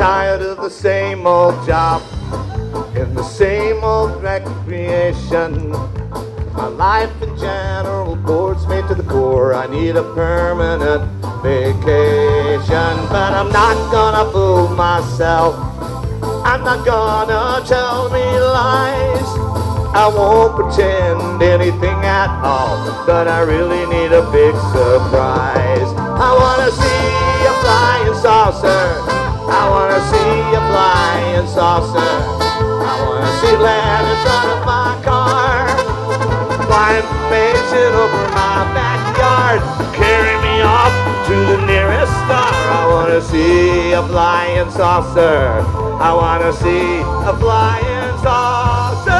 tired of the same old job and the same old recreation. My life in general bores me to the core. I need a permanent vacation. But I'm not gonna fool myself. I'm not gonna tell me lies. I won't pretend anything at all, but I really need a big surprise. I wanna see a flying saucer. I wanna see a flying saucer. I wanna see land in front of my car. Fly information over my backyard. Carry me off to the nearest star. I wanna see a flying saucer. I wanna see a flying saucer.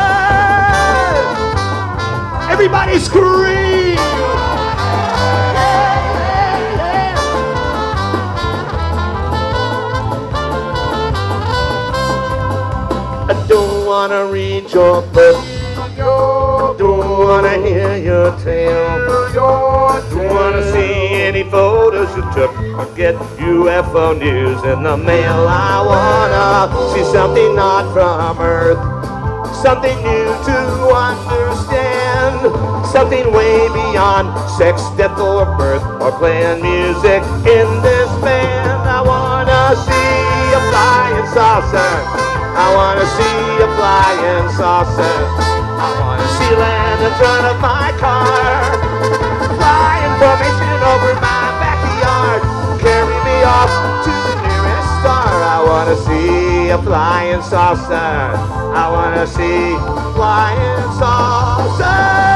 Everybody scream! I don't wanna read your book. Don't wanna hear your tale. Don't wanna see any photos you took or get UFO news in the mail. I wanna see something not from Earth, something new to understand, something way beyond sex, death, or birth, or playing music in this band. I wanna see a flying saucer. I wanna see a flying saucer. I wanna see land in front of my car. Fly information over my backyard. Carry me off to the nearest star. I wanna see a flying saucer. I wanna see flying saucer.